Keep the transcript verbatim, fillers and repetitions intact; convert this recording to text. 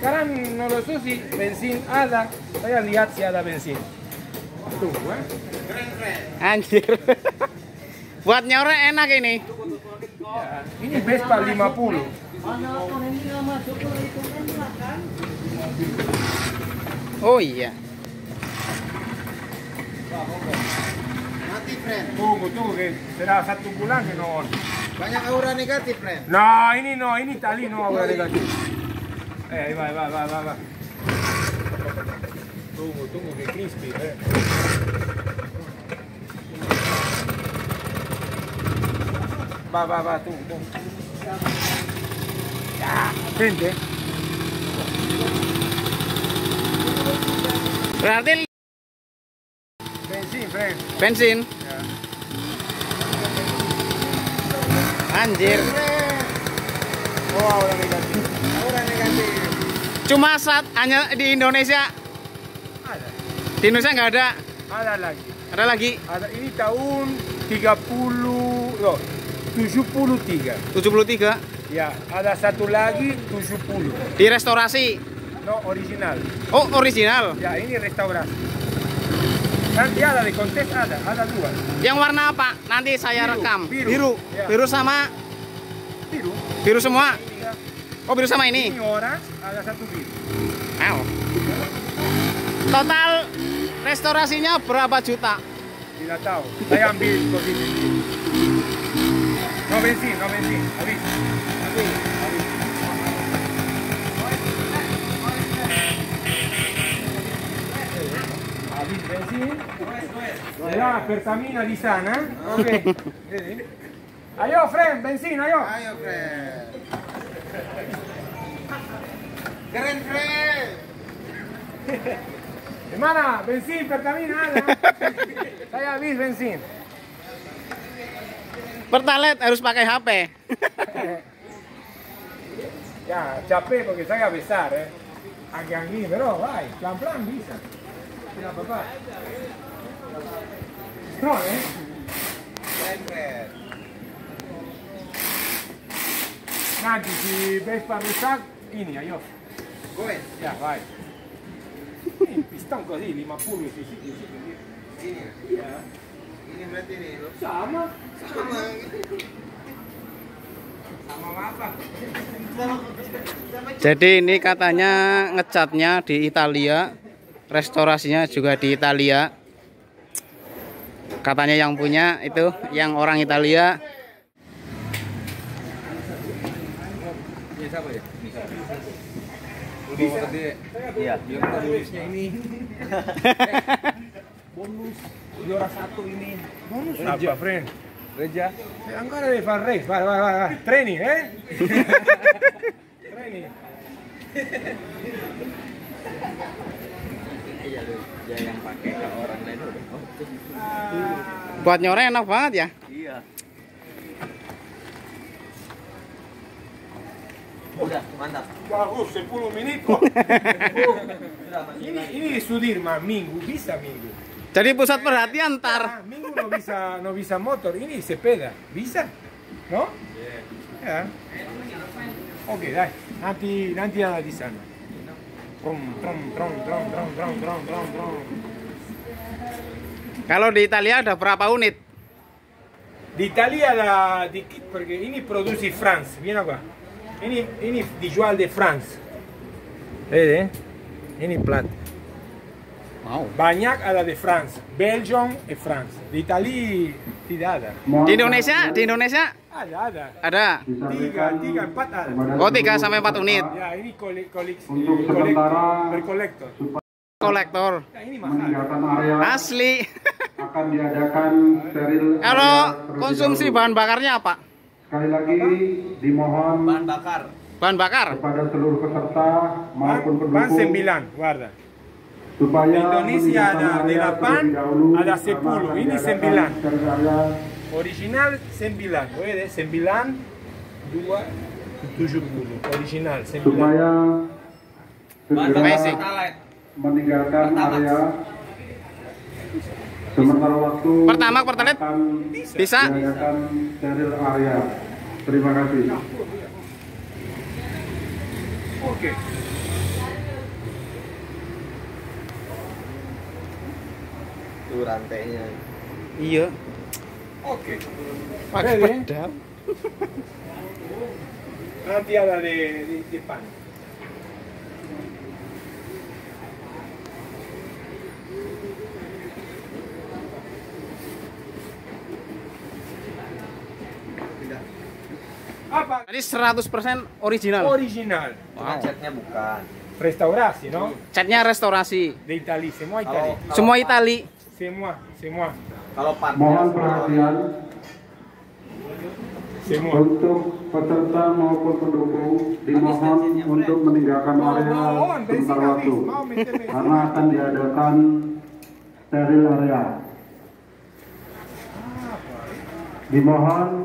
sekarang Nolo Susi bensin ada. Saya lihat si ada bensin. Tuh, eh. Anjir. Buat nyorek enak ini. Ya, ini Vespa lima puluh. Oh iya. Mati, friend. Tunggu, tunggu, que será satu bulan que no. Banyak aura negatif, friend. No, ini no, ini tali no aura negatif. Eh, ahí va, ahí va, va, va, va. Tunggu, tunggu, que crispy, eh. Va, va, va, tunggu, tunggu. Ya, vente. Berarti Bensin, friend. bensin. Ya. Anjir. Oh, aura negatif. Aura negatif. Cuma saat hanya di Indonesia. Ada. Di Indonesia nggak ada. Ada lagi. Ada lagi. Ada ini tahun tiga puluh, no, tujuh puluh tiga. tujuh puluh tiga. Ya, ada satu lagi tujuh puluh. Di restorasi. No, original. Oh, original. Ya, ini restaurasi. Nanti ada di kontes, ada, ada dua. Yang warna apa? Nanti saya Biru, rekam. biru. Biru. Ya. Biru sama Biru. biru semua. Tiga. Oh, biru sama ini. Ini orange, ada satu biru. Aw. Total restorasinya berapa juta? Tidak tahu. Saya ambil posisi. No bensin, no bensin. Habis. Habis. Habis. Habis bensin. Será Pertamina di sana. Ok. Ayo, friend, bensin, ayo. Ayo, friend. Keren, friend. Gimana? Bensin, Pertamina ada. Saya habis bensin. Pertalite harus pakai H P. Ya, capek porque saya besar, eh. Aquí, aquí, pero vai, plan, plan, bisa. Tidak apa-apa. No, eh. Keren, friend. Nanti si Vespa rusak, ini, ayo. Goes. Ya, vai. Ini piston così, lima puluh sih, sih, sih, sih. Ini. Ya. Ini berarti nih, lo. Sama. Sama. Sama apa? Jadi ini katanya ngecatnya di Italia, restorasinya juga di Italia. Katanya yang punya itu yang orang Italia. Ini siapa ya? Bisa. Iya. Yang bonusnya ini. Bonus juara satu ini. Bonus Reja. apa, friend? Reja. Eh, ancora devi fare race, vai, vai, vai, vai. Treni, eh? Treni. Iya, ya yang pakai ke orang lain udah. Buat nyorek enak banget ya. Iya. Udah, mantap. Bagus, sepuluh menit kok. ini ini Sudirman minggu bisa minggu. Jadi pusat perhatian ntar. Ah, minggu no bisa no bisa motor, ini sepeda bisa, no? Ya. Oke, dai. Nanti nanti ada di sana. Trom trom trom trom trom trom trom trom trom. Kalau di Italia ada berapa unit? Di Italia ada dikit perché ini produce France, vieni qua. Ini ini dijual di France. Vedi? Ini plat. Wow. Banyak ada di France, Belgium e France. Di Italia tidak ada. Di Indonesia, di Indonesia Ada, ada. ada. Tiga, tiga, empat ada. Oh, tiga sampai empat unit. Ya, ini kolek kolek Untuk kolektor, sementara berkolektor. Kolektor. Ya, ini mahal. meninggalkan area Asli. akan diadakan steril. Kalau area terlebih konsumsi dahulu. bahan bakarnya apa? Sekali lagi dimohon Bahan bakar. Bahan bakar. kepada seluruh peserta maupun Ban pendukung sembilan, guarda. supaya Di Indonesia ada meninggalkan area delapan, terlebih dahulu, ada karena sepuluh. akan Ini diadakan sembilan. steril area. Original sembilan, vede? Sembilan, dua, tujuh puluh. Original sembilan. Supaya segera Amazing. meninggalkan area sementara waktu Pertama, pertalite akan bisa. diadakan steril area. Terima kasih. Oke. itu rantainya. Iya. Oke. Pakai Ready? pedal. Nanti ada di, di depan. Apa? Tadi seratus persen original. Original. Cuma catnya bukan. Restaurasi, no? Catnya restorasi. De Italia, semua Italia. Kalau- Semua Itali. Semua, semua, Kalau partnya Mohon perhatian semua. untuk peserta maupun pendukung dimohon untuk meninggalkan area sebentar waktu karena akan diadakan steril area. Dimohon